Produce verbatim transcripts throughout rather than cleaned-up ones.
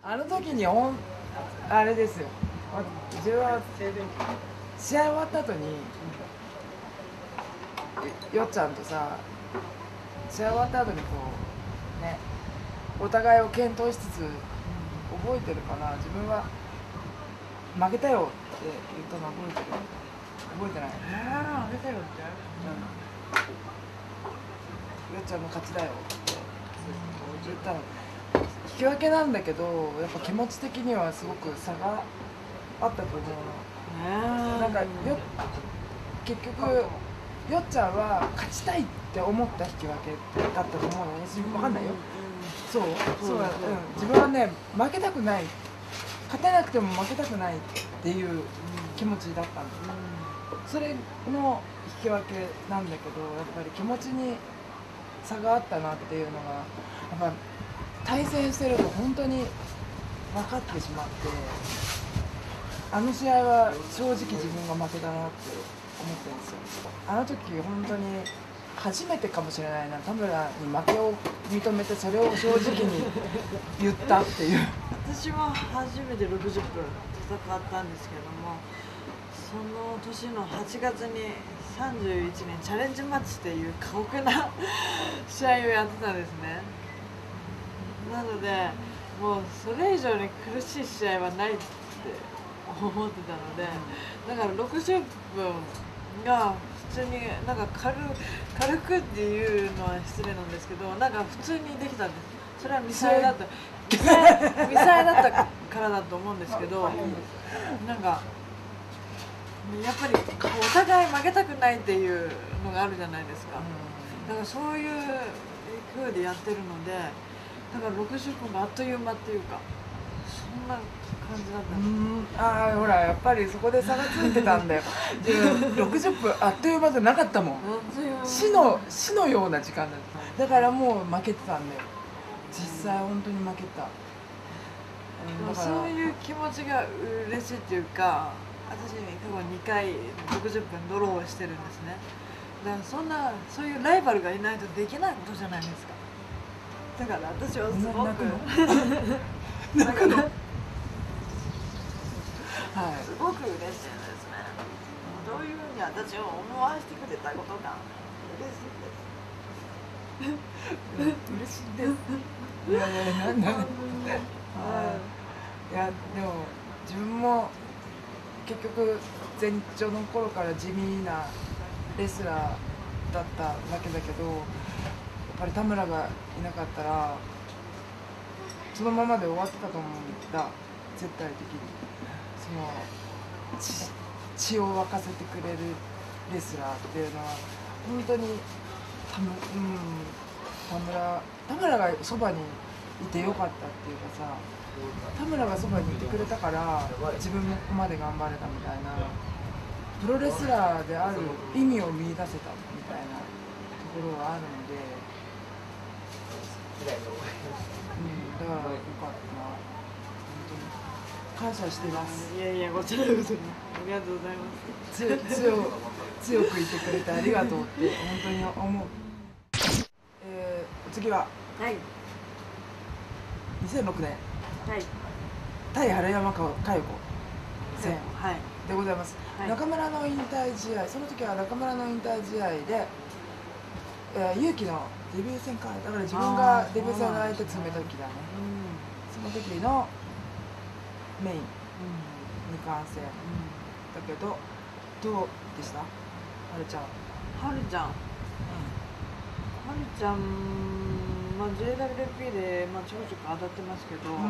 あの時におんあれですよ、自分は試合終わった後によっちゃんとさ、試合終わった後にこうね、お互いを検討しつつ、覚えてるかな、自分は負けたよって言ったの覚えてる？覚えてない？ えー、負けたよって、 うん、よっちゃんの勝ちだよって言ったの。引き分けなんだけど、やっぱ気持ち的にはすごく差があったと思うの。なんかよ結局よっちゃんは勝ちたいって思った引き分けだったと思うのね。分かんないよ。そうそうだ、うん、自分はね、負けたくない、勝てなくても負けたくないっていう気持ちだったんだ。それの引き分けなんだけど、やっぱり気持ちに差があったなっていうのが、やっぱ対戦してると本当に分かってしまって、あの試合は正直自分が負けたなって思ってるんですよ。あの時本当に初めてかもしれないな、田村に負けを認めてそれを正直に言ったっていう私は初めてろくじゅっぷん戦ったんですけども、その年のはちがつにさんじゅういちねんチャレンジマッチっていう過酷な試合をやってたんですね。なのでもうそれ以上に苦しい試合はないって思ってたので、だからろくじゅっぷんが普通になんか 軽, 軽くっていうのは失礼なんですけど、なんか普通にできたんです。それはミサイだったミサイミサイだったからだと思うんですけど、なんかやっぱりお互い負けたくないっていうのがあるじゃないですか。だからそういう風でやってるので、だからろくじゅっぷんがあっという間っていうか、そんな感じだったんです。 うん、ああほらやっぱりそこで差がついてたんだよ。自分ろくじゅっぷんあっという間じゃなかったもん。死の死のような時間だった。だからもう負けてたんだよ。実際本当に負けた。 うん、だからそういう気持ちが嬉しいっていうか、私過去にかいろくじゅっぷんドローしてるんですね。だからそんなそういうライバルがいないとできないことじゃないですか。だから私はすごく泣くのはい、 すごく嬉しいですね。どういうふうに私を思わせてくれたことが嬉しいです。 嬉しいです。いやいやなんだ。いやでも自分も結局前兆の頃から地味なレスラーだったわけだけど、やっぱり田村がいなかったらそのままで終わってたと思うんだ、絶対的に。その 血, 血を沸かせてくれるレスラーっていうのは本当に田村、うん、田村田村がそばにいてよかったっていうかさ、田村がそばにいてくれたから自分もここまで頑張れたみたいな、プロレスラーである意味を見出せたみたいなところがあるので、うん、だからよかったな、本当に感謝してます。 いやいや、こちらこそありがとうございます。 強強く言ってくれてありがとうって本当に思う。えー、お次は、 はい、 にせんろくねん、 はい、 対原山佳代子戦でございます。 はい、 中村の引退試合、その時は中村の引退試合で、えー、勇気のデビュー戦か、だから自分がデビュー戦の相手詰めた時だね。その時のメイン、二冠戦だけど、どうでした？はるちゃん。 はるちゃん、はるちゃん、まあ、ジェイダブリューピー で、まあ、ちょこちょこ当たってますけど、うん、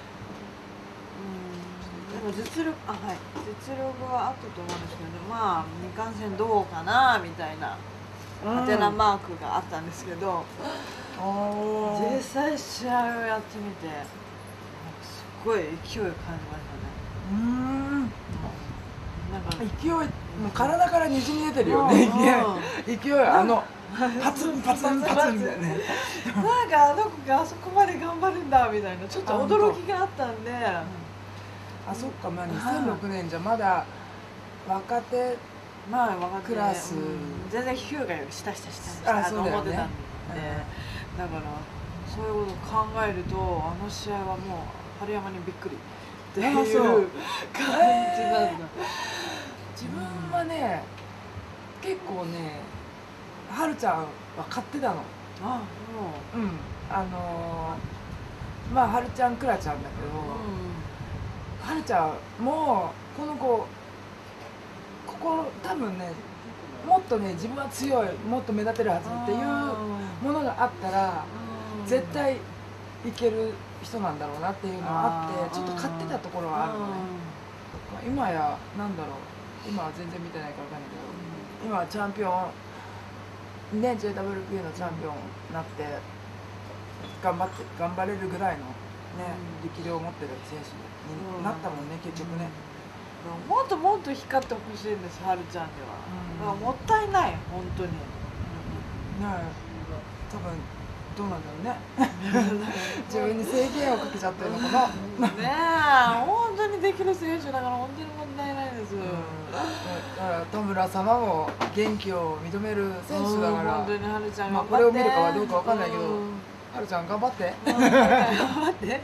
でも実力、あ、はい、実力はあったと思うんですけど、まあ二冠戦どうかなみたいなハテナマークがあったんですけど、実際試合をやってみてすごい勢いを感じましたね。 うーん、 なんか勢い、もう体からにじみ出てるよね。勢い、勢い、あのパツンパツンパツンみたいなね。 なんかあの子があそこまで頑張るんだみたいな、ちょっと驚きがあったんで、あ、 そっか、まあにせんろくねんじゃまだ若手まあ分かってクラス、 全然ヒューガより下下下下と思ってたんで、だからそういうことを考えるとあの試合はもう春山にびっくりっていうあそう感じなんだ。 自分はね結構ねはるちゃんは買ってたの。 あうんあのー、まあはるちゃんくらちゃんだけど、 もう、 はるちゃんもうこの子ここ多分ねもっとね自分は強いもっと目立てるはずっていうものがあったら絶対いける人なんだろうなっていうのがあってちょっと買ってたところはあるのね。今やなんだろう今は全然見てないから分かんないけど今はチャンピオンね ジェイダブリューピー のチャンピオンになって頑張って頑張れるぐらいのね力量を持ってる選手になったもんね結局ね。 もっともっと光ってほしいんです、はるちゃんには。だからもったいない、本当に。 ねえ多分どうなんだろうね自分に制限をかけちゃってるのかなねえ本当にできる選手だから本当に問題ないです、うん、 だから田村様も元気を認める選手だから、 本当にはるちゃんまあ、 頑張って、 これを見るかはどうかわかんないけど、 うん、 はるちゃん頑張って頑張って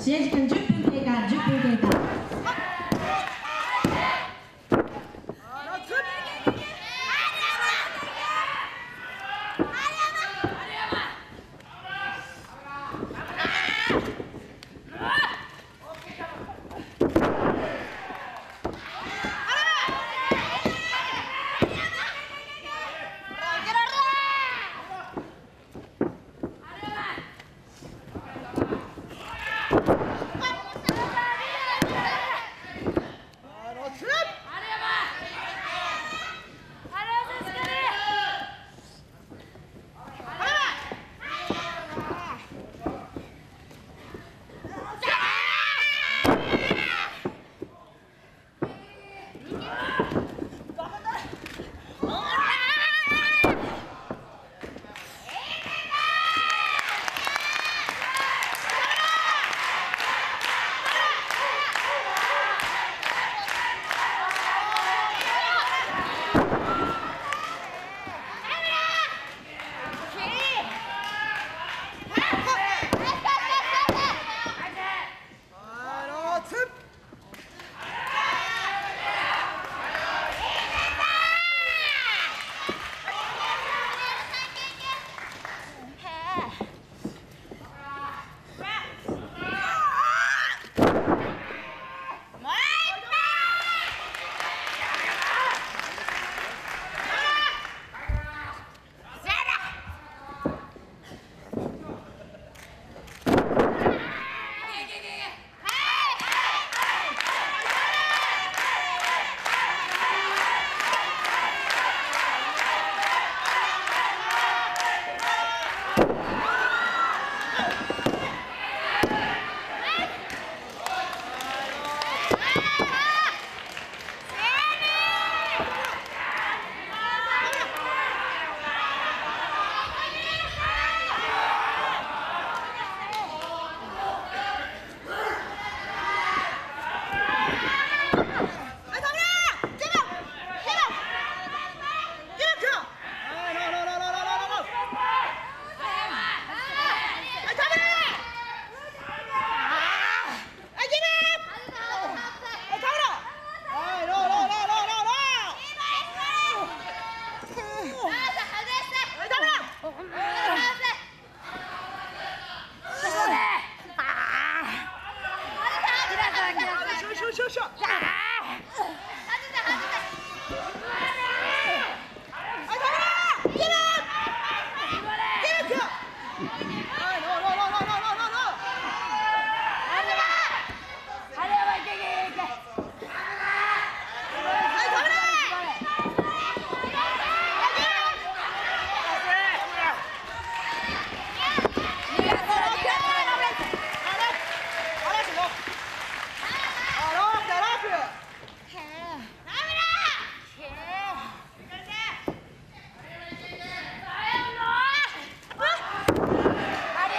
試合時間じゅっぷん経過、じゅっぷん経過。 あ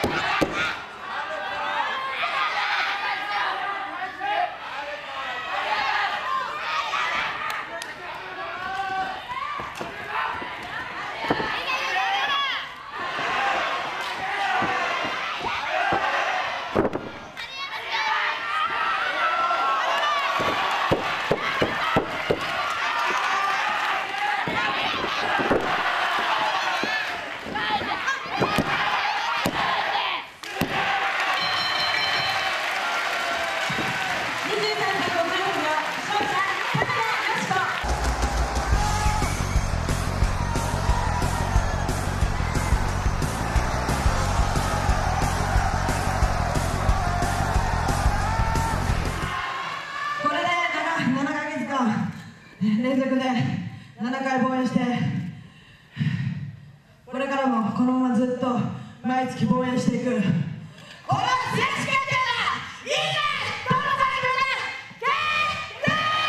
連続でななかい防衛して、これからもこのままずっと毎月防衛していく。この選手権っていうのはいいね、どのタイムで決定。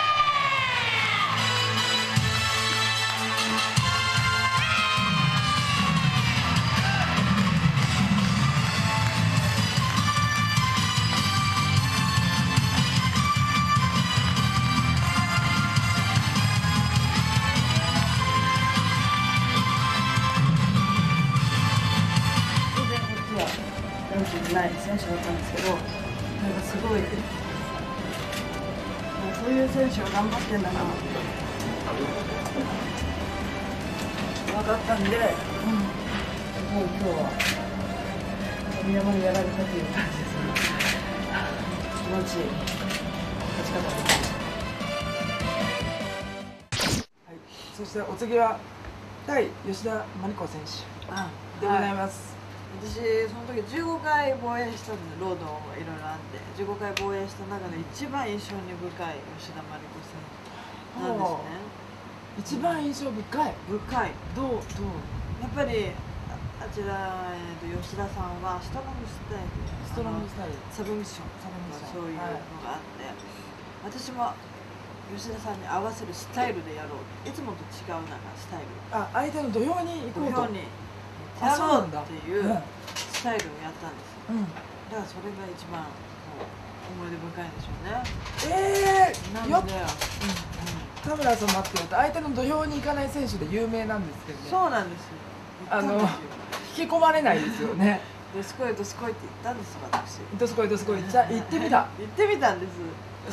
ない選手だったんですけど、なんかすごいそういう選手は頑張ってんだなって分かったんで、うん、もう今日は宮山にやられたという感じですね。気持ちいい勝ち方です。 はい、そしてお次は対吉田真理子選手でございます。 はい、私その時じゅうごかい防衛したんで、ロードがいろいろあってじゅうごかい防衛した中で一番印象に深い吉田真理子選手なんですね。 一番印象深い。 深い。 どうどう。 やっぱりあちら、えー、と吉田さんはストロングスタイル、 ストロングスタイル、 サブミッション、サブミッションそういうのがあって、はい、私も吉田さんに合わせるスタイルでやろう。いつもと違うなんかスタイル。あ、 相手の土俵に行こうと。 土俵にやろうっていうスタイルをやったんですよ。うん、だからそれが一番思い出深いんでしょうね。 ええー、 なので、 田村様っていうと相手の土俵に行かない選手で有名なんですけどね。 そうなんですよ。 あの引き込まれないですよね。 どすこいどすこいって言ったんです私。 どすこいどすこいじゃ行ってみた。 行ってみたんです。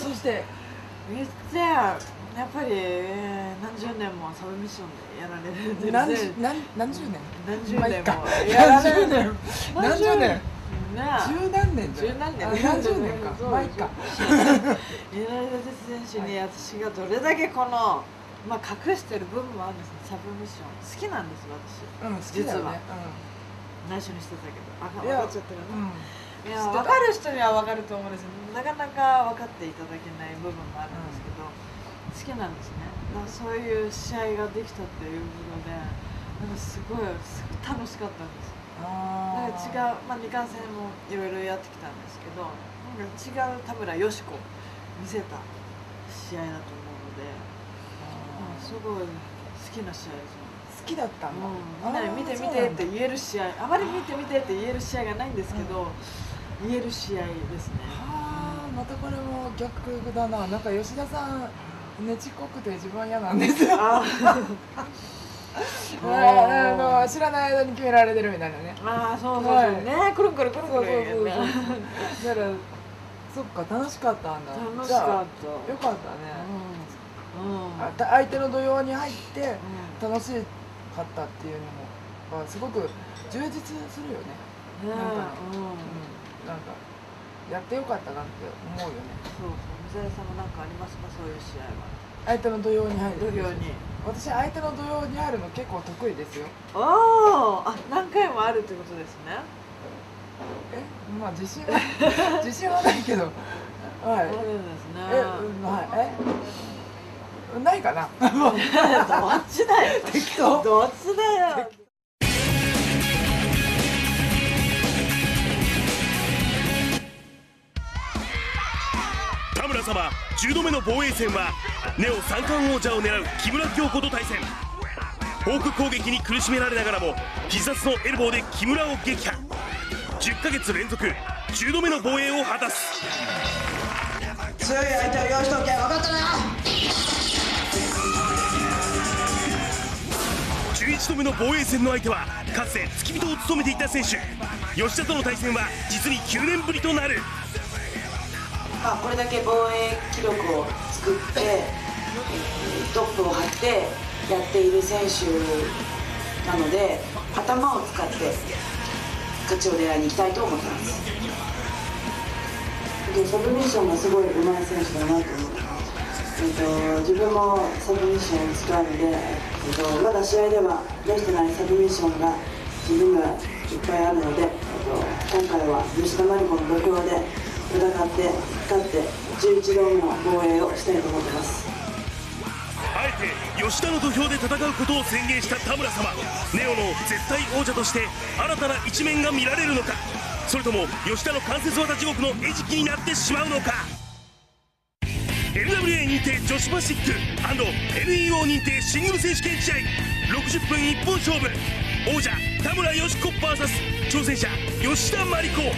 そしてめっちゃやっぱり、えー、何十年もサブミッションでやられるんで、 何何何十年何十年もやられる年何十年十何年十何年何十年か前か。 稲田選手に私がどれだけこのまあ隠してる部分もあるんですね。サブミッション好きなんです私。 うん、好きだよね。 内緒にしてたけど分かっちゃったかな。いや分かる人には分かると思うんですけど、なかなか分かっていただけない部分もあるんですけど、好きなんですね。だからそういう試合ができたっていうので、なんかすごいすごい楽しかったんです。なんか違う、まあ、にかん戦もいろいろやってきたんですけど、なんか違う田村佳子見せた試合だと思うので、すごい好きな試合です。 好きだったんだ。 みんなに見て見てって言える試合、あまり見て見てって言える試合がないんですけど、言える試合ですね。 はあ、またこれも逆だな。なんか吉田さんねちっこくて自分嫌なんですよ。あの知らない間に決められてるみたいなね。 ああ、そうそうそうね、くるくるくるくるね。だからそっか、楽しかったんだ。 楽しかった。 よかったね。相手の土俵に入って楽しかったっていうのもすごく充実するよね。なんかなんかやってよかったなって思うよね。 そうそう。水谷さんも何かありますか、そういう試合は。 相手の土俵に入る。 土俵に。 私相手の土俵に入るの結構得意ですよ。 ああ、何回もあるってことですね。 え、まあ自信は自信はないけど、はい。 あるんですね。 え、はい。え、ないかな。 どっちだよ。 適当。 どっちだよ。 田村様じゅうどめの防衛戦はネオ三冠王者を狙う木村京子と対戦。フォーク攻撃に苦しめられながらも必殺のエルボーで木村を撃破。 じゅっかげつ連続じゅうどめの防衛を果たす。 強い相手を用意しとけ。分かったな。 じゅういちどめの防衛戦の相手はかつて付き人を務めていた選手。吉田との対戦は実にきゅうねんぶりとなる。 まあ、これだけ防衛記録を作って、えー、トップを張ってやっている選手なので、頭を使って勝ちを狙いに行きたいと思ってます。でサブミッションがすごい上手い選手だなと思って、えー、と自分もサブミッションを使うので、えー、とまだ試合では出してないサブミッションが自分がいっぱいあるので、えー、と今回は吉田麻里子の土俵で戦って勝ってじゅういちどめの防衛をしたいと思ってます。 あえて吉田の土俵で戦うことを宣言した田村様。ネオの絶対王者として新たな一面が見られるのか、それとも吉田の関節技地獄の餌食になってしまうのか。 エルダブリューエー 認定女子バシック &エルイーオー 認定シングル選手権試合ろくじゅっぷん一本勝負。王者田村佳子 ブイエス 挑戦者吉田麻里子。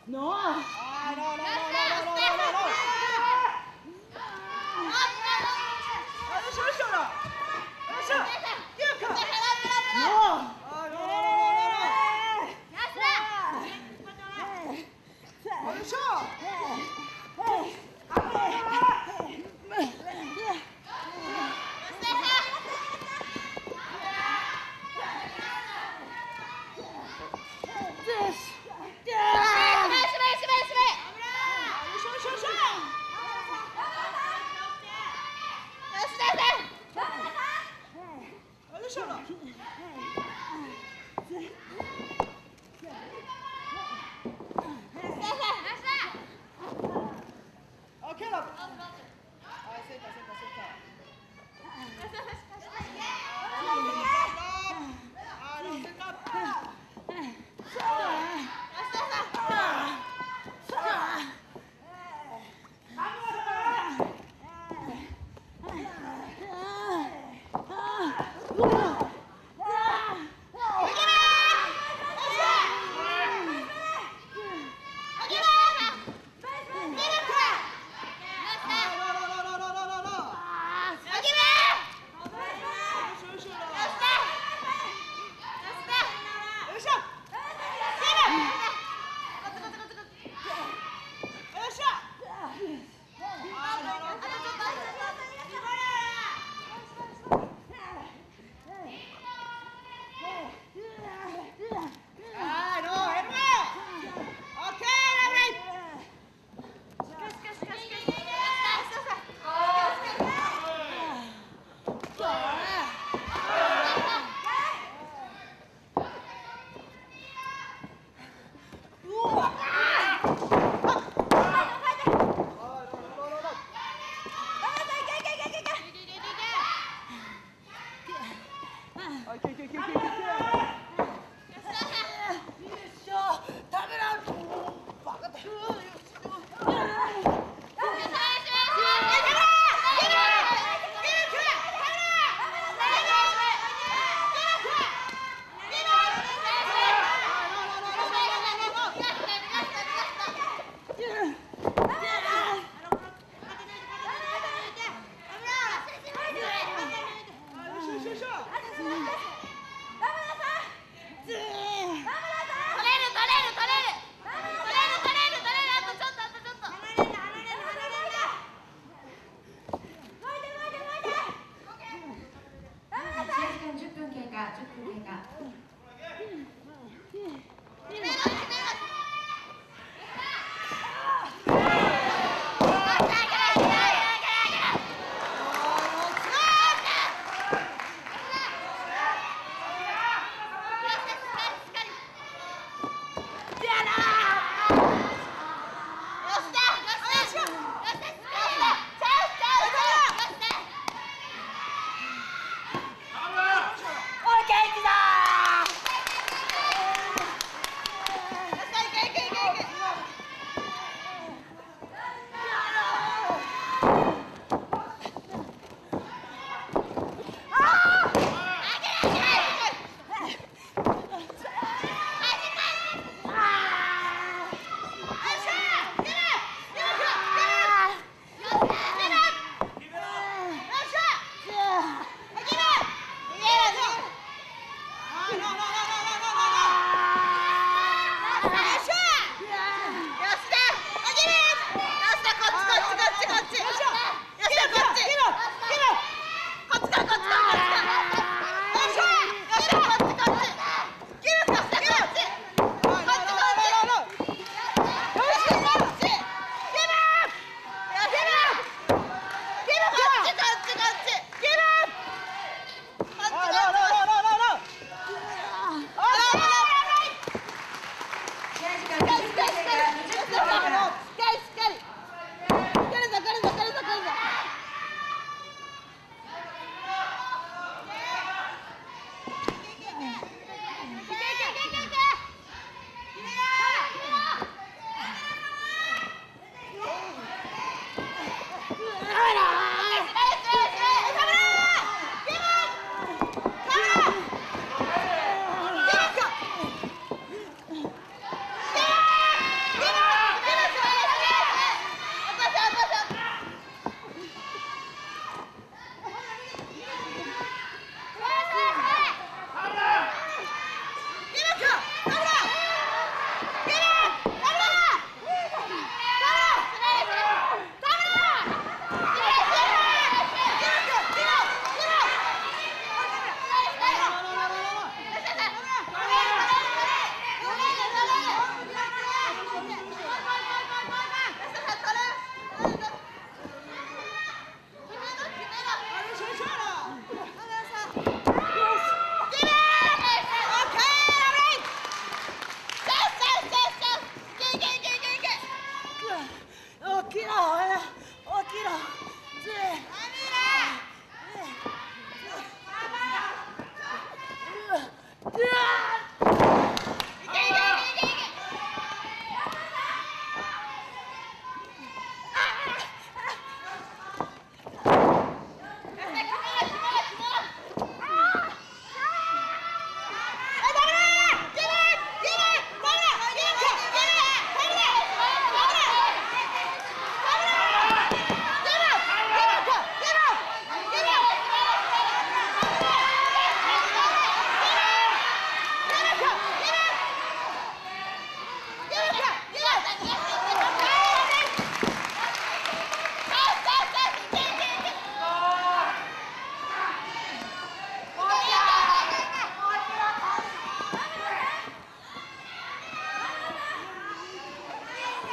Yes,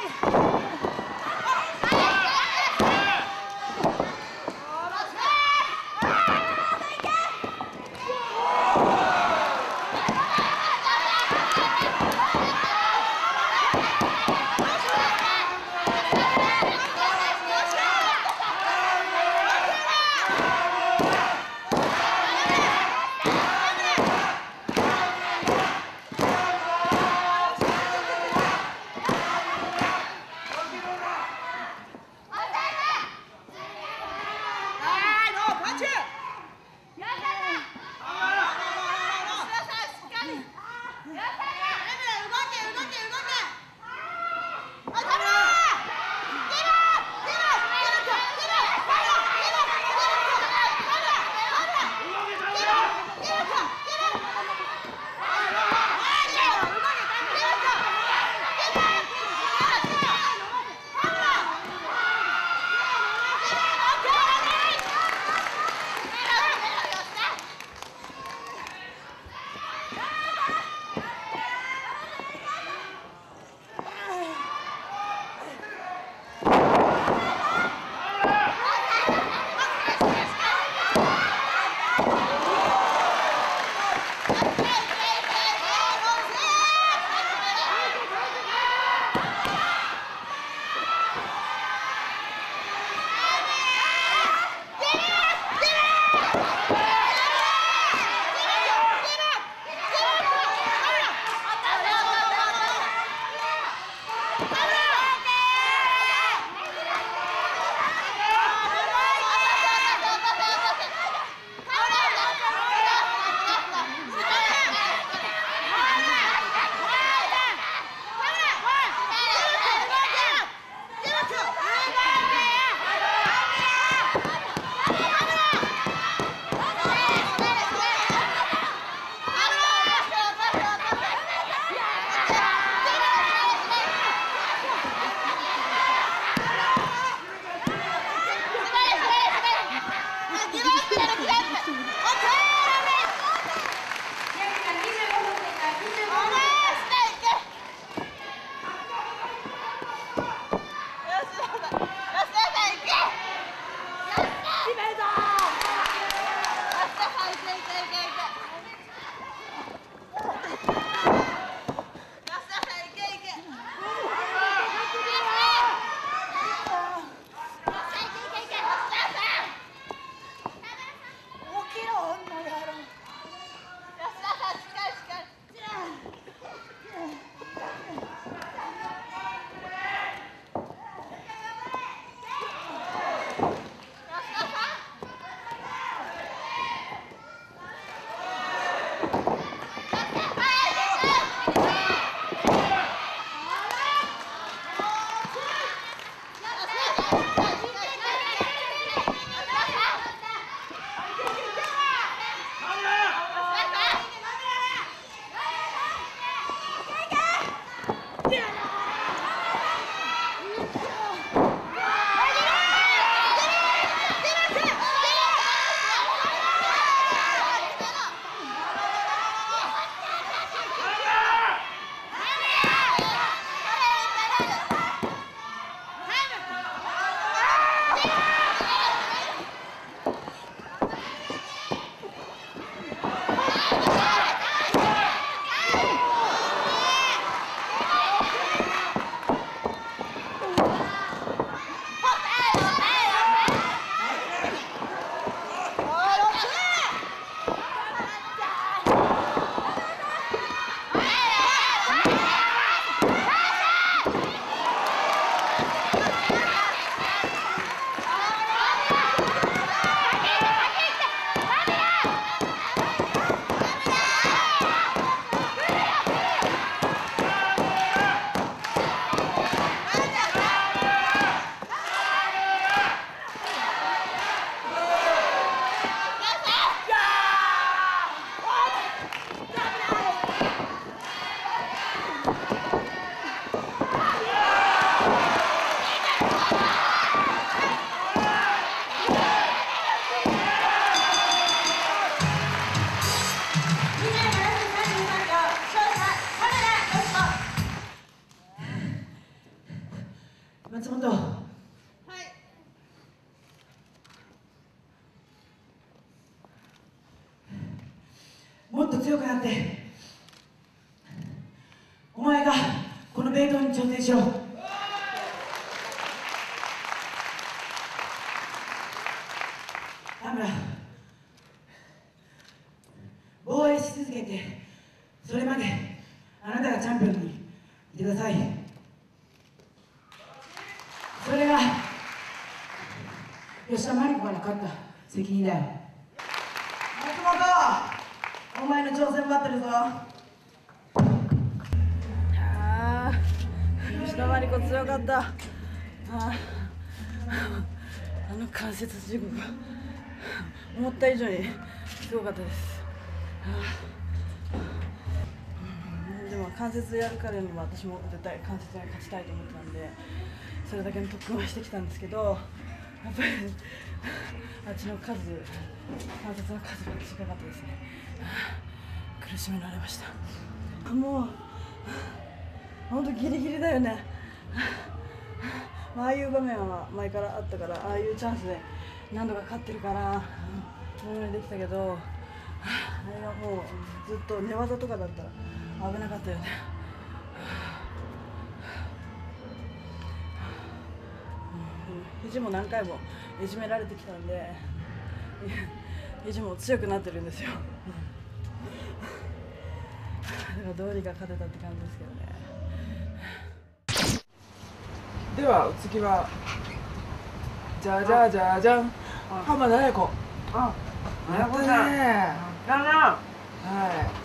こ松本、はい、もっと強くなってお前がこのベルトに挑戦しろ。田村、防衛し続けてそれまであなたがチャンピオンにいてください。それが吉田麻里子が勝った責任だよ。松本、お前の挑戦待ってるぞ。 あー、吉田麻里子強かった。あー、あの関節事故が思った以上にすごかったです。うん、でも関節やるからには私も絶対関節に勝ちたいと思ってたんで、それだけの特訓はしてきたんですけど、やっぱりあっちの数、関節の数が違かったですね。苦しめられました。もう本当ギリギリだよね。ああいう場面は前からあったから、ああいうチャンスで何度か勝ってるからものにできたけど、あれはもうずっと寝技とかだったら危なかったよね。肘も何回もいじめられてきたんで、肘も強くなってるんですよ。だからどうにか勝てたって感じですけどね。 ではお次はじゃじゃじゃじゃん、浜田綾子。 あ、 やったね。 だな。 はい、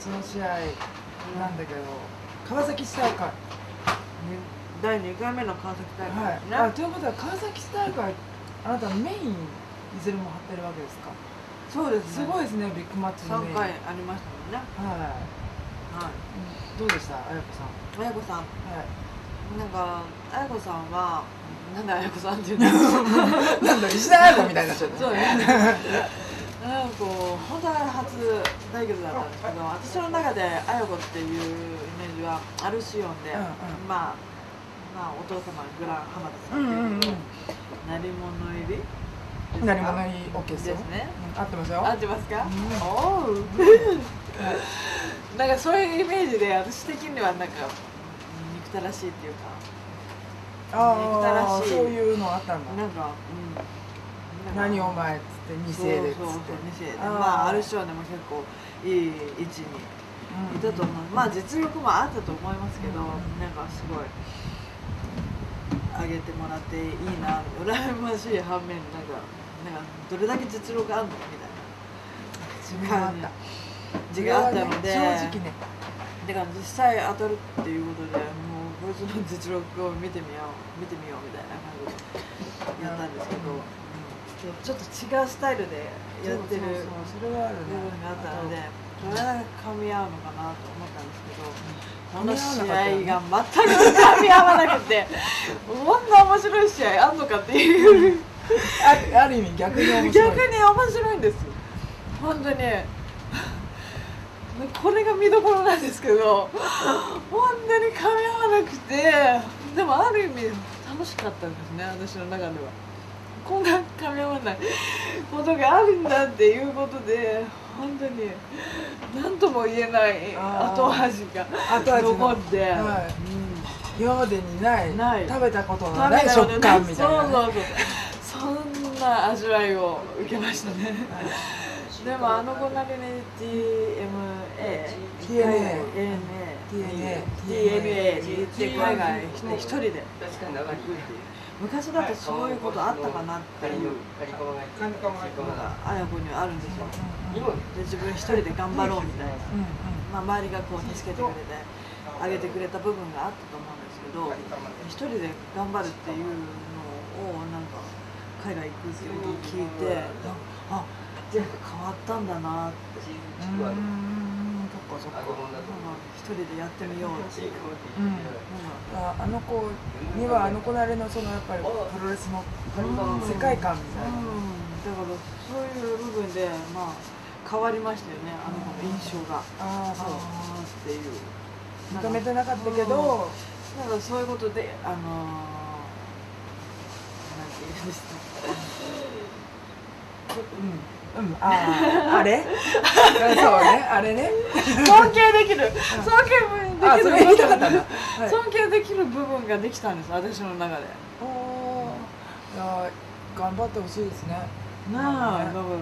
その試合なんだけど、川崎市大会。 だいにかいめの川崎大会はですね。 い。あ、ということは川崎市大会、あなたメインいずれも張ってるわけですか。 そうですね。 すごいですね、ビッグマッチのメイン。 さんかいありましたもんね。 はい。 はい。 どうでした、綾子さん。 綾子さん、 はい。 なんか綾子さんはなんで綾子さんっていうの？ なんだ、石田綾子みたいになっちゃった。 そうね。なんかこう本当は初対決だったんですけど、私の中で綾子っていうイメージはアルシオンで、 うんうん、 まあまあお父様グラン浜田さんっていう鳴り物入り。 鳴り物入り OK ですよ。 ですね。 合ってますよ。 合ってますか？おう。なんかそういうイメージで私的にはなんか憎たらしいっていうか、憎たらああ、 しい。 そういうのあったんだ。 なんか、うん。 何お前っつって二世でっつって。 そうそうそう二世で。 あーまあある賞でも結構いい位置にいたと思う。まあ実力もあったと思いますけど、なんかすごい上げてもらっていいな、羨ましい反面なんかなんかどれだけ実力あるのみたいな。 自分があった。 字があったので、 正直ね。 だから実際当たるっていうことで、もうこいつの実力を見てみよう見てみようみたいな感じでやったんですけど、うん、ちょっと違うスタイルでやってる部分そうそうそう、それはあるね。 があったので、どれだけ噛み合うのかなと思ったんですけど、この試噛み合わなかったよね。 合が全く噛み合わなくて、こんな面白い試合あんのかっていうあ、ある意味逆に面白い。 逆に面白いんですよ。本当に。これが見どころなんですけど、本当に噛み合わなくて、でもある意味楽しかったんですね、私の中では。こんな噛み合わないことがあるんだっていうことで、本当に何とも言えない後味が後味の残って、 はい、今までにないない食べたことのない食感みたいな、ね、 そうそうそう、そんな味わいを受けましたね。でもあの子なりに ティーエムエーティーエヌエーティーエヌエー ティーエヌエー に行って海外して一人で昔だとそういうことあったかなっていうのが綾子にはあるんですよ。で自分一人で頑張ろうみたいな、まあ、周りがこう助けてくれてあげてくれた部分があったと思うんですけど、一人で頑張るっていうのをなんか海外行くっていうのを聞いて、あ、変わったんだなって。うん、そっかそっか。一人でやってみようっていう。うん、 あ, あの子にはあの子なりのそのやっぱりプロレスの世界観みたいな。うん、 だからそういう部分でまあ変わりましたよね、あの子の印象が。ああ、そう。っていう。 認めてなかったけど、 なんかそういうことであのー。 いうですね。 うんうん、あああれそうねあれね尊敬できる尊敬あできるそれ言いたかったんだ、はい、 尊敬できる部分ができたんです私の中で。 おお、いや頑張ってほしいですね。 なあ、 ね、 だから、うん、 ま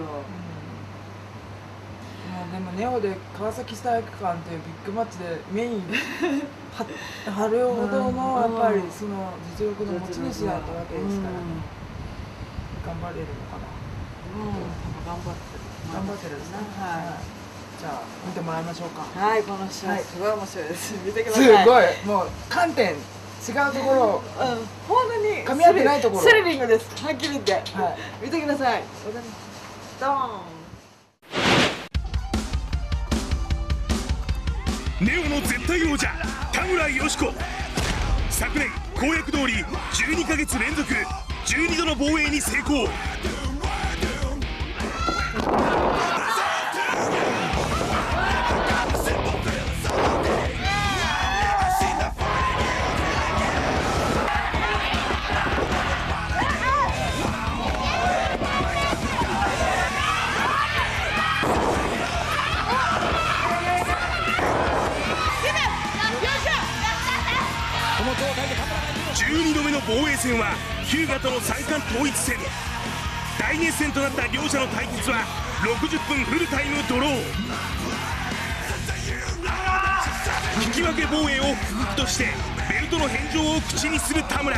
あでもネオで川崎ス体育館っていうビッグマッチでメイン張るほどのやっぱりその実力の持ち主だったわけですから、ね、頑張れるのかな。 うん、頑張ってる頑張ってるですね。はい。じゃあ見てもらいましょうか。 はい、この試合すごい面白いです。見てください。 すごい、もう観点違うところ、 うん、本当に噛み合ってないところ。 スリリングです。はっきり言って。はい、見てください。ドーン。 ネオの絶対王者田村佳子。昨年公約通りじゅうにかげつ連続じゅうにどの防衛に成功。じゅうにどめの防衛戦は日向との三冠統一戦。大熱戦となった両者の対決はろくじゅっぷんフルタイムドロー。引き分け防衛を不服としてベルトの返上を口にする田村。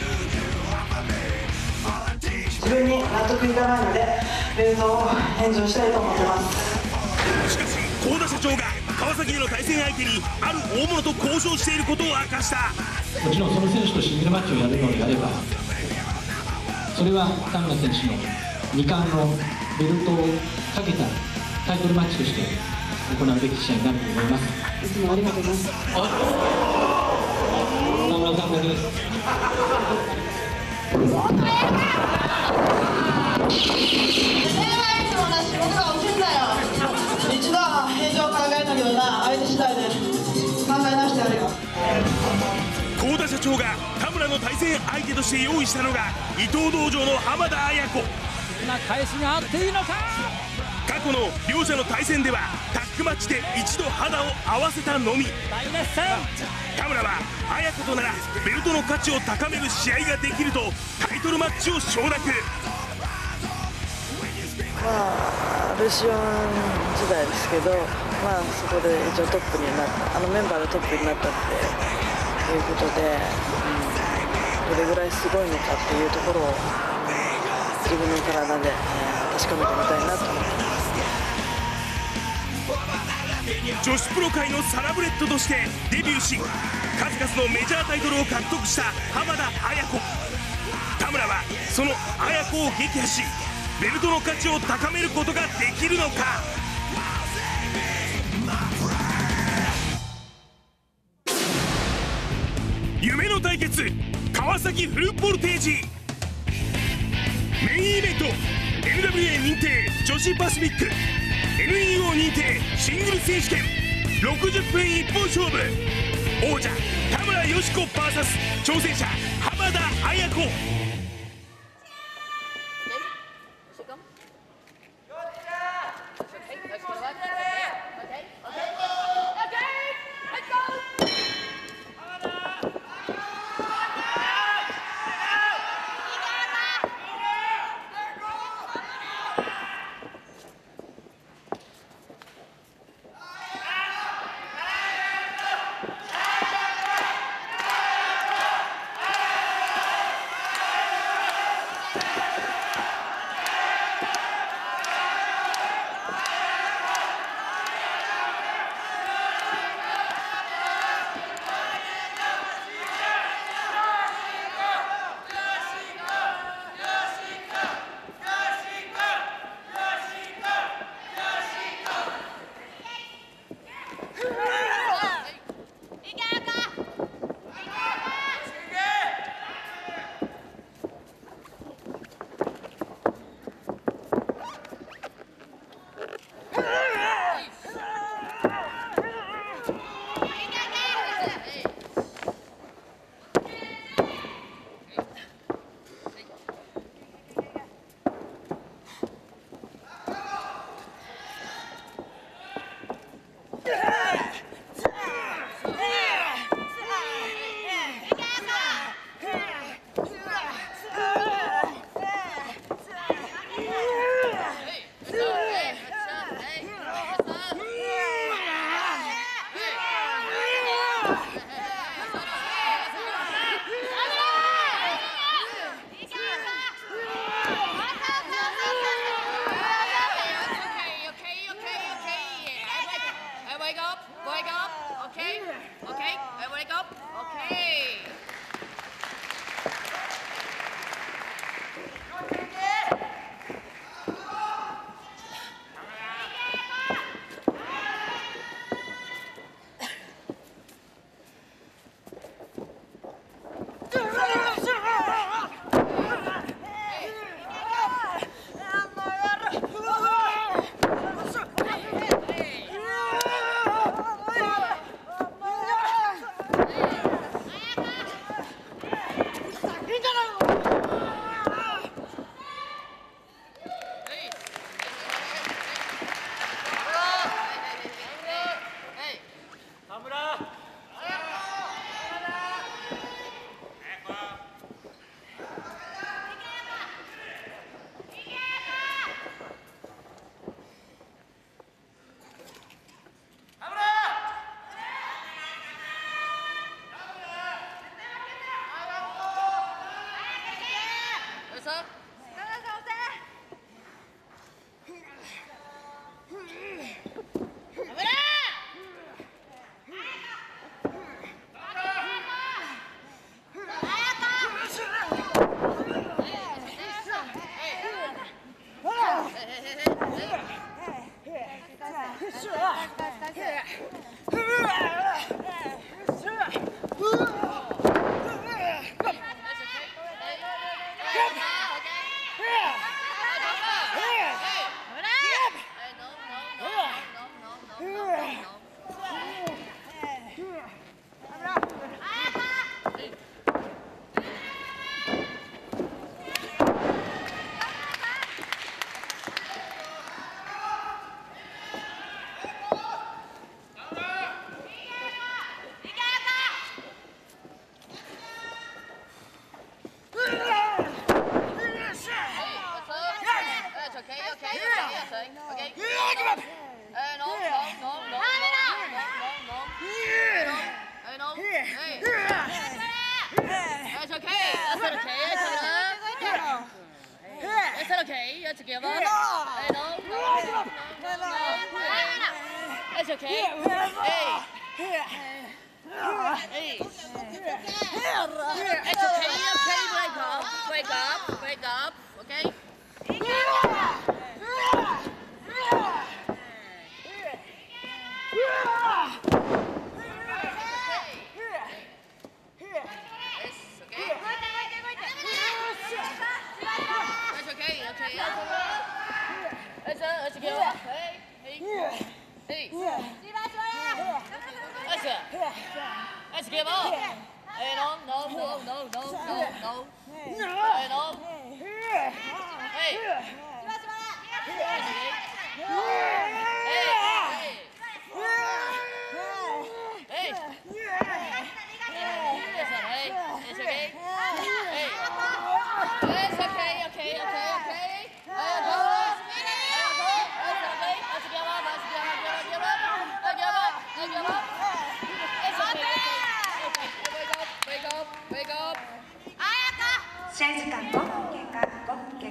自分に納得いかないのでベルトを返上したいと思ってます。 しかし幸田社長が川崎での対戦相手にある大物と交渉していることを明かした。 もちろんその選手とシングルマッチをやるのであれば、それは田村選手のに冠のベルトをかけたタイトルマッチとして行うべき試合になると思います。いつもありがとうございます。田村さんだけです。 一度は返上を考えたけどな、相手次第で考え直してやるよ。 幸田社長が田村の対戦相手として用意したのが伊藤道場の浜田綾子。 返しがあっていいのか。 過去の両者の対戦ではタッグマッチで一度肌を合わせたのみ。 大熱戦。 田村は綾子とならベルトの価値を高める試合ができるとタイトルマッチを承諾。 まあ、ルシオン時代ですけど、まあ、そこで一応トップになったあのメンバーでトップになったっていうことで、うん、どれぐらいすごいのかっていうところを自分の体で、えー、確かめてみたいなと思ってます。 女子プロ界のサラブレッドとしてデビューし数々のメジャータイトルを獲得した浜田綾子。田村はその綾子を撃破しベルトの価値を高めることができるのか。夢の対決川崎フルボルテージ。メインイベント エヌダブリューエー 認定女子パシフィック エヌイーオー 認定シングル選手権ろくじゅっぷん一本勝負。王者田村佳子 ブイエス 挑戦者浜田綾子。 試合時間ごふん経過、ごふん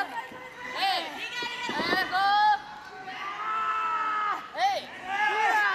経過。Hey!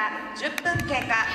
過じゅっぷん経過。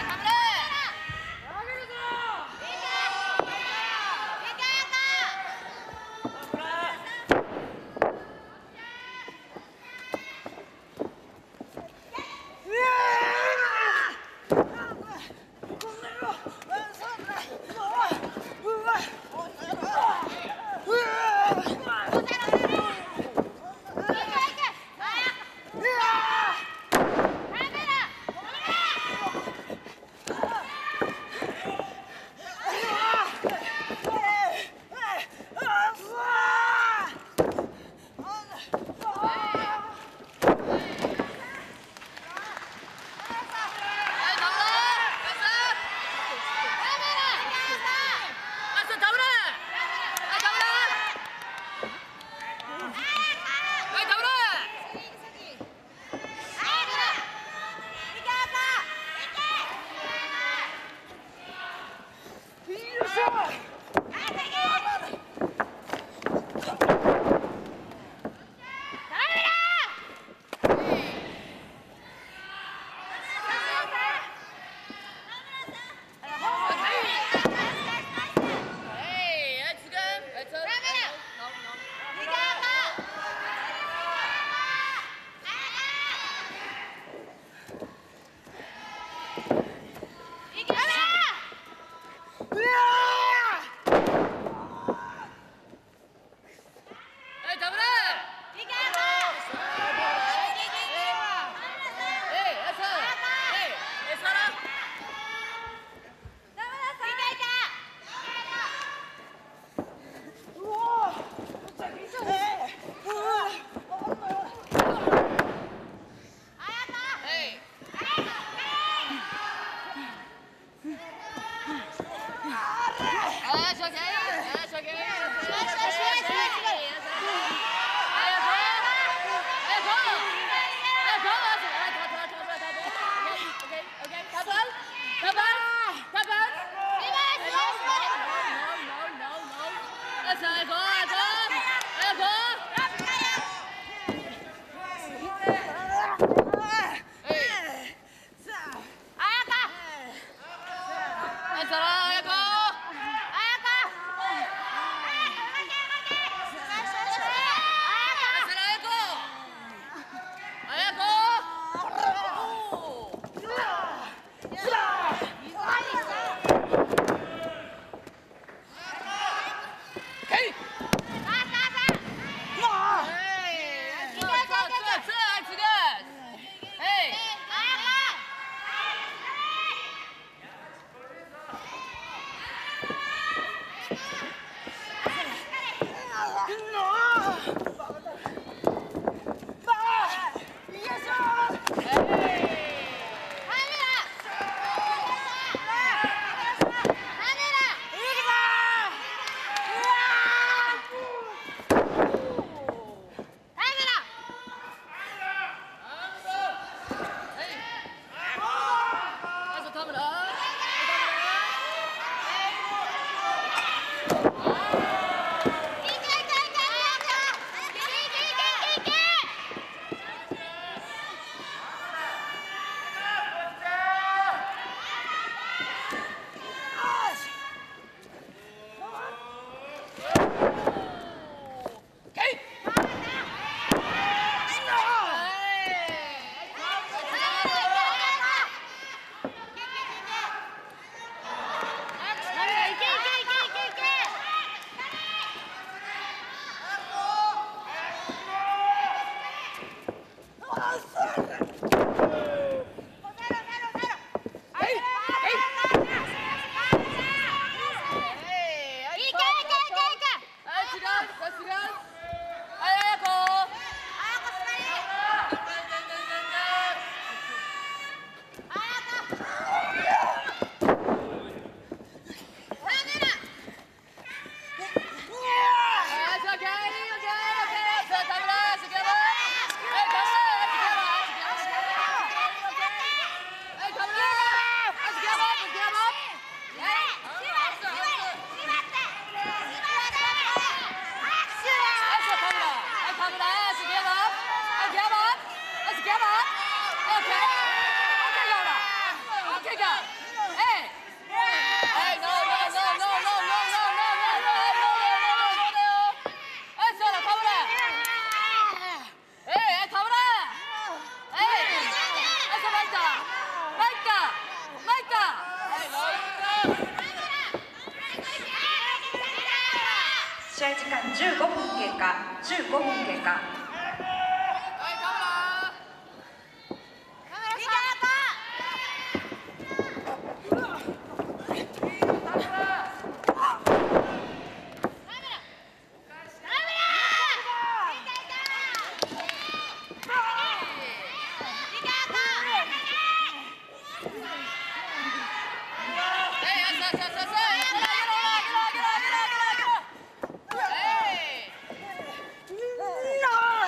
い試合時間じゅうごふん経過、じゅうごふん経過。 No!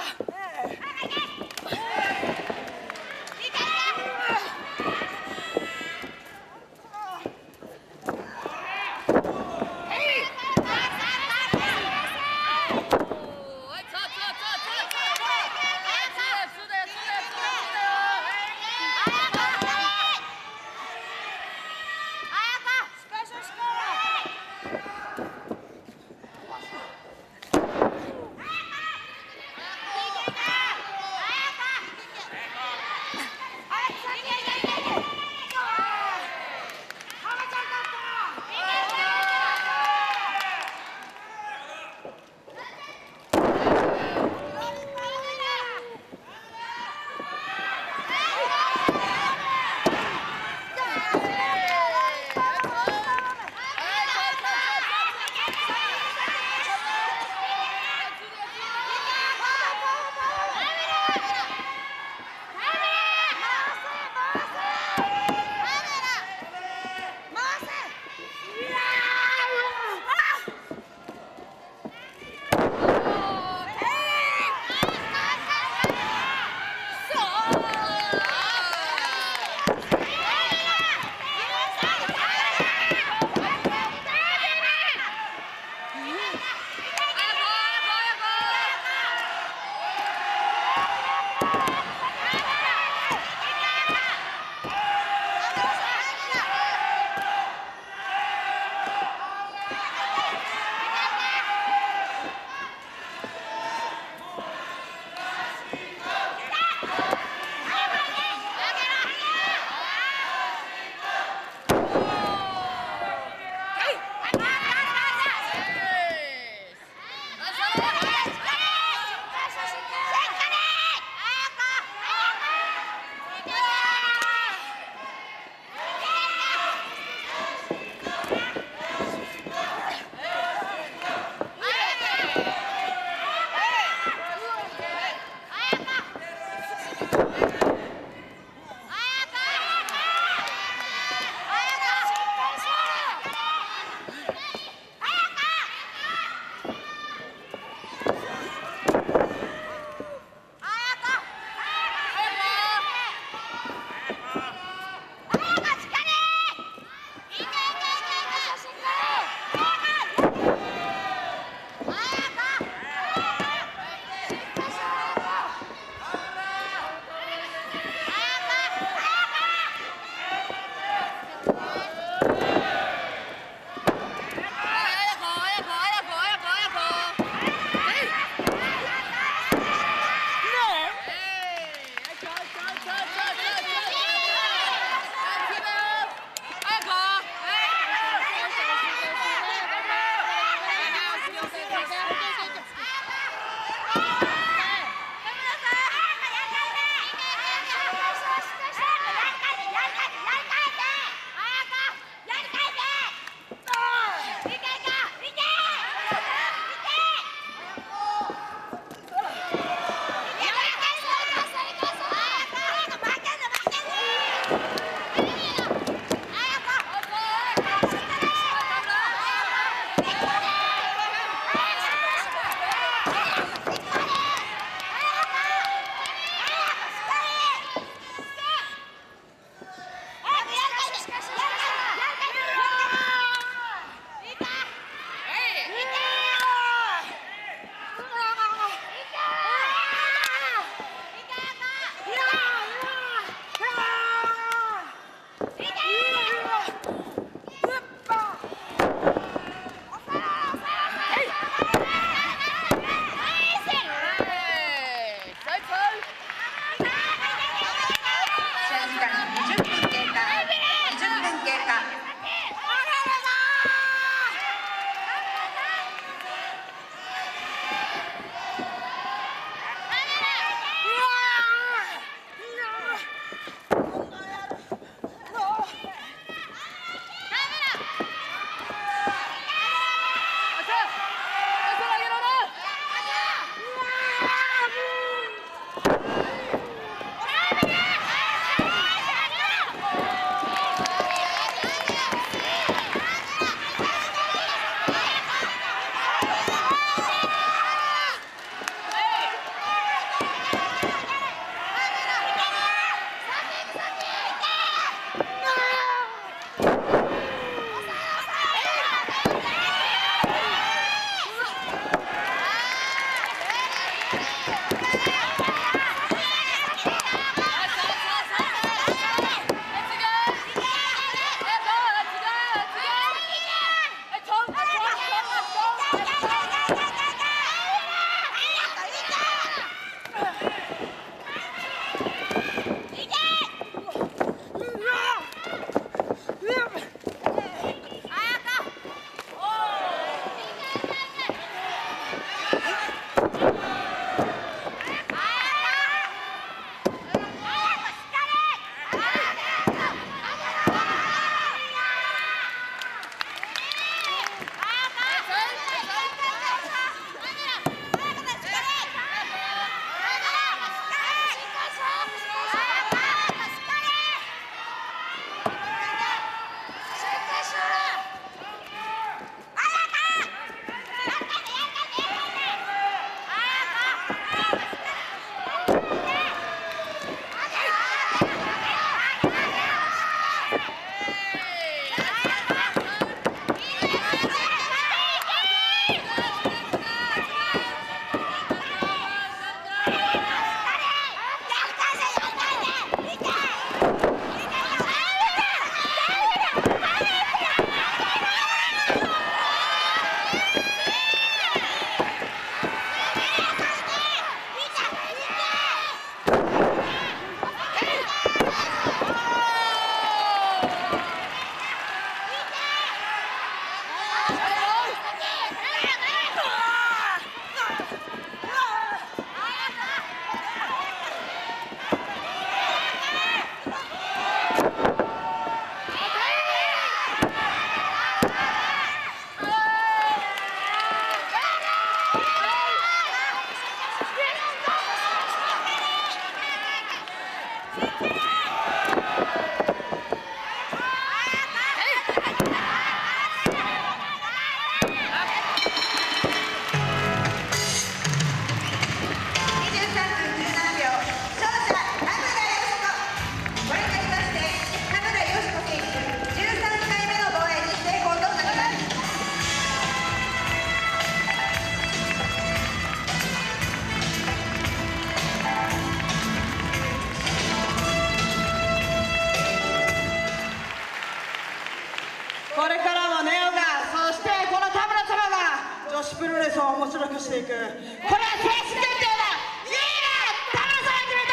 レースを面白くしていく。これは選手決定だ。いいね、田村さんが決めた。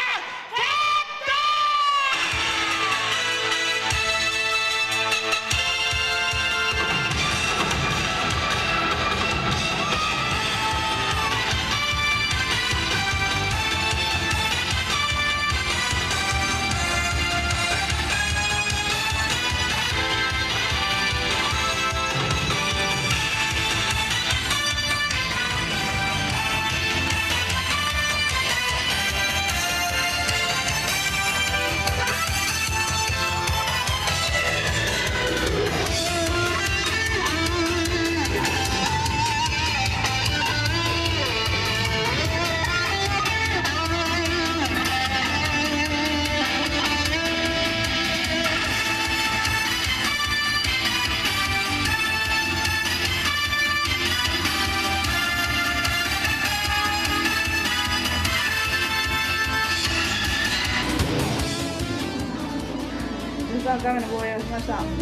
じゅうさんかいめの防衛をしました。長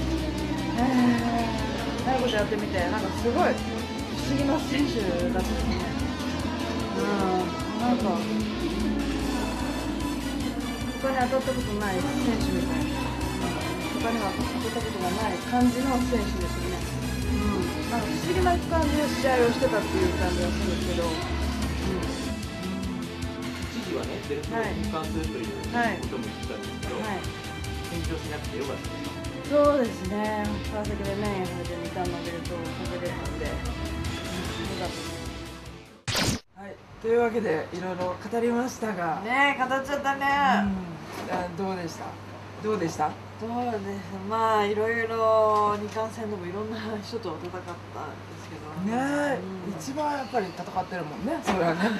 いことやってみて、なんかすごい不思議な選手だったですね。うん、なんか他に当たったことない選手みたいな、他には当たったことがない感じの選手ですよね。うん、なんか不思議な感じで試合をしてたっていう感じがするんですけど、 一時はね、ベルトを交換するということも言ってたんですけど、 はい、 緊張しなくてよかったですか？ そうですね、川崎でね、初めに段のベルトをかけれたので、よかったです。 はい、というわけでいろいろ語りましたが、 ねえ、語っちゃったね。 うん、あどうでした？どうでした？ どうですまあいろいろ二冠戦でもいろんな人と戦ったんですけどねえ、 うん、 一番やっぱり戦ってるもんね、それはね。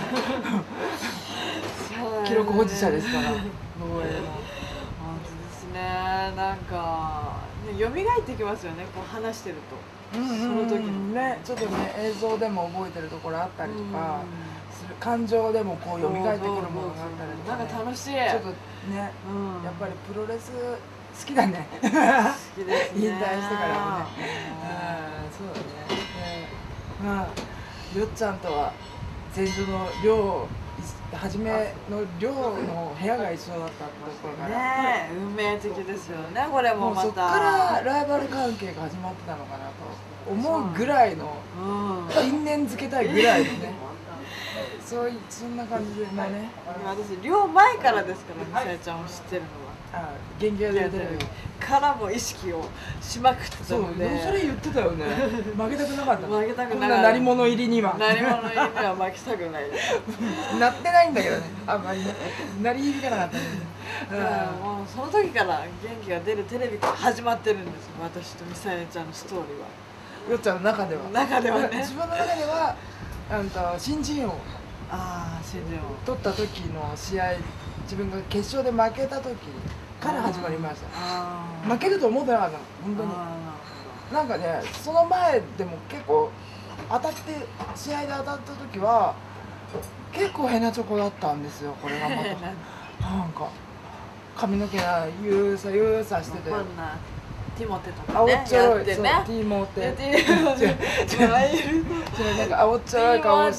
そう記録保持者ですから、防衛の。 本当ですね、なんか、ね、蘇ってきますよね、こう話してると、 うんうんうん、 その時にね、ちょっとね、映像でも覚えてるところあったりとか、する感情でもこう蘇ってくるものがあったりとか、ね、 なんか楽しい。 ちょっとね、うん、やっぱりプロレス好きだね。 好きですね。 引退してからもね。うん、そうだね。ね、まあ、よっちゃんとは前女の寮、初めの寮の部屋が一緒だったってところからねえ、運命的ですよね、これもまた。 もうそっからライバル関係が始まってたのかなと思うぐらいの、因縁づけたいぐらいのね、そういうそんな感じでね。 私寮前からですから、みさえちゃんを知ってるのは。 あ、元気が出てるからも意識をしまくってたので。 そう、それ言ってたよね。負けたくなかった。 負けたくなかった。 こんな鳴り物入りには。 鳴り物入りには負けたくない。 鳴ってないんだけどね。あんまりね。鳴り響かなかったね。 もうその時から元気が出るテレビから始まってるんですよ。私とみさえちゃんのストーリーは。 よっちゃんの中では。 中ではね。 自分の中では、あんた新人王。 ああ、新人王。 取った時の試合、自分が決勝で負けた時から始まりました。負けると思ってなかったの、本当に。なんかね、その前でも結構当たって、試合で当たった時は結構ヘナチョコだったんですよ、これがまた。なんか髪の毛がゆうさゆうさしてて、 ティモテとかね、 青っちょろい、 ティモテ、なんか青っちょろい顔して、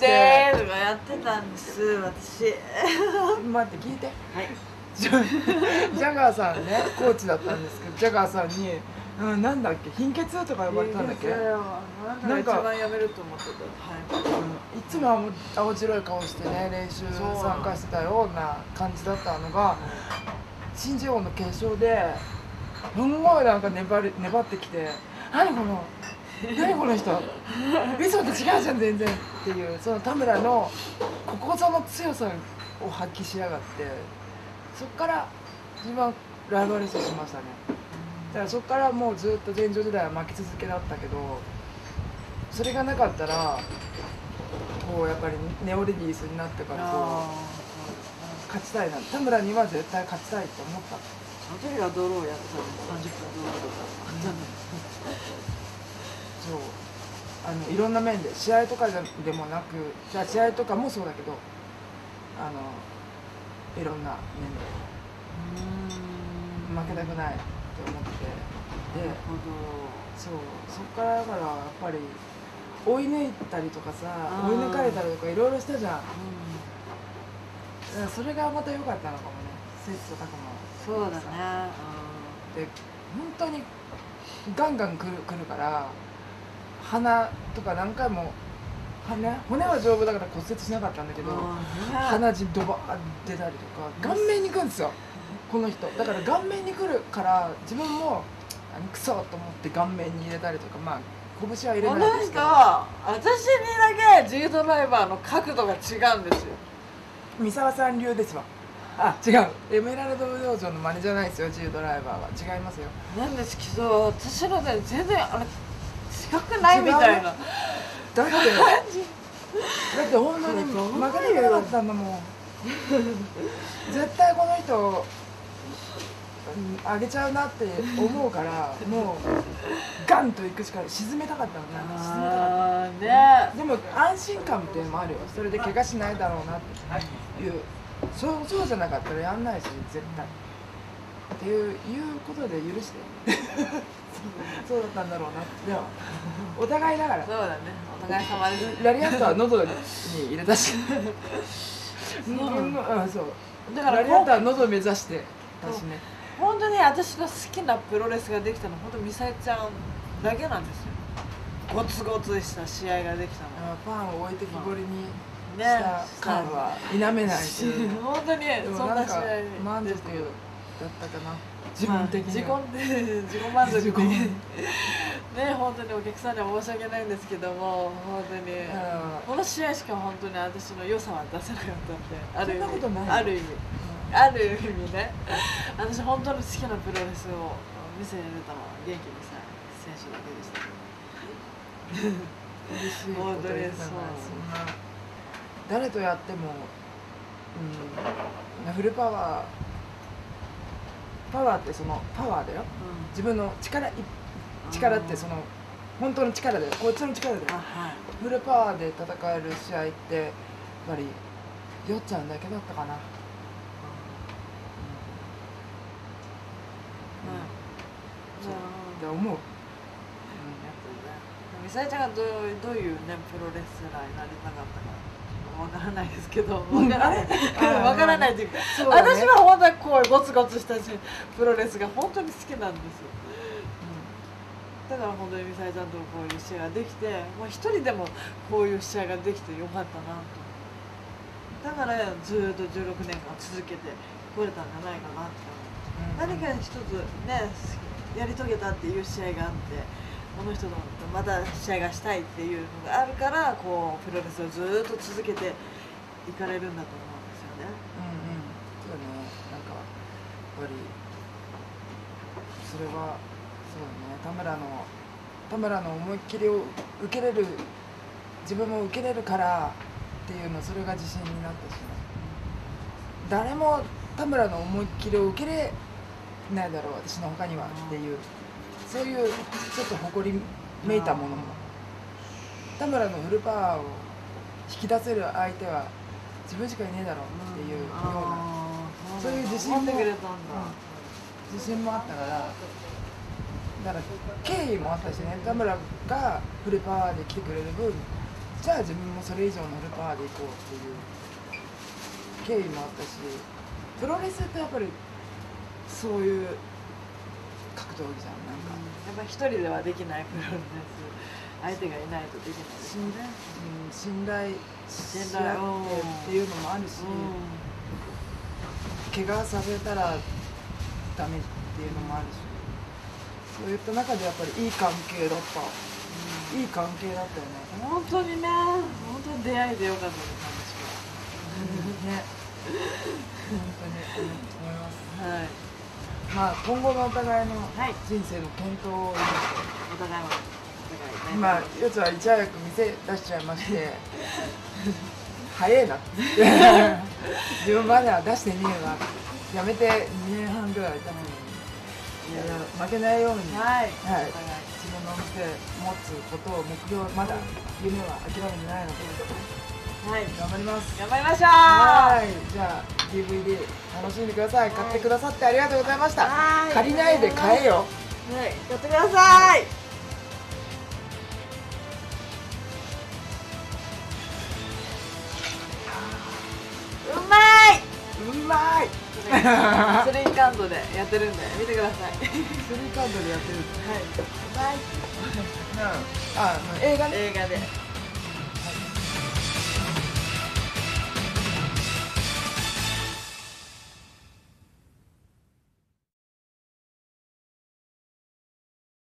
とかやってたんです、私。 待って聞いて。はい。ジャガーさんね、コーチだったんですけど、ジャガーさんに、うん、なんだっけ、貧血とか呼ばれたんだっけ。 なんか一番やめると思ってた。はい。 いつも青白い顔してね、練習参加してたような感じだったのが、新人王の決勝ですんごいなんか粘り粘ってきて、何この何この人、いつもと違うじゃん全然っていう、その田村のここぞの強さを発揮しやがって、そっから自分はライバル視しましたね。だからそっからもうずっと前場時代は負け続けだったけど、それがなかったらこうやっぱりネオレディースになってからこう勝ちたいな、田村には絶対勝ちたいと思った。 その時はドローやってたんでさんじゅっぷんドローとか、 そう、あのいろんな面で試合とかでもなく、じゃあ試合とかもそうだけど、あのいろんな面で負けたくないと思って、で、そう、そっからだからやっぱり追い抜いたりとかさ、 あー追い抜かれたりとかいろいろしたじゃん。だからそれがまた良かったのかもね、節と拓磨は。 そうだね。 で本当にガンガン来る来るから鼻とか何回も骨骨は丈夫だから骨折しなかったんだけど、鼻血ドバー出たりとか顔面に来るんですよこの人。だから顔面に来るから自分もあのクソと思って顔面に入れたりとか、まあ拳は入れこの人、 ないんですけど、 私にだけ G ドライバーの角度が違うんですよ。 三沢さん流ですわ。あ、違う、エメラルド道場の真似じゃないですよ、G ドライバーは。違いますよ。 なんですけど、私ので全然あれ違くないみたいな。 だってだって本当に曲がりがなかったんだもん絶対この人あげちゃうなって思うからもうガンといくしか沈めたかったのね。沈めたかったね。 でも安心感っていうのもあるよ。それで怪我しないだろうなっていうそうそうじゃなかったらやんないし絶対っていういうことで許してそうだったんだろうなって。でもお互いだからそうだね、お互い様です。 ラリアットは喉に入れたしそう、 うんそうだからラリアットは喉目指してたしね。 本当に私の好きなプロレスができたのは本当ミサイちゃんだけなんですよ。ゴツゴツした試合ができたの。 パンを置いてきぼりにねした感は否めないし、 本当にでもそんなかなん試合満足だったかな自分的には。 まあ自己で自己満足で自己ね、本当にお客さんには申し訳ないんですけども、本当にこの試合しか本当に私の良さは出せなかったんで、ある意味そんなことないある意味ある意味ね、私本当に好きなプロレスを見せれたのは元気にさ選手だけでした。 嬉しいこと本当にですそう。 そんな誰とやっても、うん、フルパワーパワーってそのパワーだよ、 うん自分の力い力ってその本当の力だよ、こっちの力だよ。 あ、はい、 フルパワーで戦える試合ってやっぱりよっちゃんだけだったかな。って思う。 ミサイちゃんがどうどういうねプロレスラーになりたかったかわからないですけど、わからないわからないっていうか、私は本当にこういうゴツゴツしたプロレスが本当に好きなんですよ。だから本当にミサイちゃんとこういう試合ができて、もう一人でもこういう試合ができてよかったなと。だからずっとじゅうろくねんかん続けてこれたんじゃないかなって思う。何か一つねやり遂げたっていう試合があって、この人とまた試合がしたいっていうのがあるから、こうプロレスをずっと続けていかれるんだと思うんですよね。 うんうん、そうね。なんかやっぱりそれはそうだね。田村の田村の思いっきりを受けれる、自分も受けれるからっていうの、それが自信になったしね。誰も田村の思いっきりを受けれないだろう私の他にはっていう、そういうちょっと誇りめいたものも、田村のフルパワーを引き出せる相手は自分しかいねえだろうっていうような、そういう自信も自信もあったから、だから敬意もあったしね。田村がフルパワーで来てくれる分、じゃあ自分もそれ以上のフルパワーでいこうっていう敬意もあったし、プロレスってやっぱりそういう格闘技じゃん。なんか、 やっぱ一人ではできないプロレス、相手がいないとできないですよね。 信頼し合ってっていうのもあるし、怪我させたらダメっていうのもあるし、そういった中でやっぱりいい関係だった、うん、いい関係だったよね。 本当にね、本当に出会いでよかったです、私は。 ね、本当に思います。 はい。 まあ今後のお互いの人生の検討を、 お互いはお互いね。 まあよつはいち早く店出しちゃいまして早えなって自分までは出してねえわ、やめてにねんはんぐらい経つのに、いや負けないように、 はい、 はい、自分のお店持つことを目標、まだ夢は諦めてないので、はい、頑張ります。 頑張りましょう。 はい、じゃあ ディーブイディー 楽しんでください。買ってくださってありがとうございました。借りないで買えよ。 はい、買ってください。 はいスリーカウントでやってるんで見てください。 スリーカウントでやってるんですはい。バイ。 あ、映画ね。 映画で。